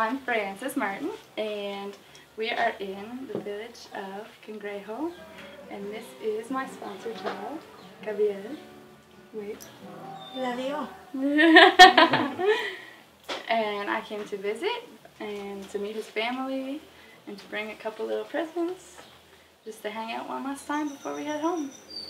I'm Frances Martin, and we are in the village of Cangrejo, and this is my sponsor child, Gabriel. Wait. La dio. And I came to visit and to meet his family and to bring a couple little presents just to hang out one last time before we head home.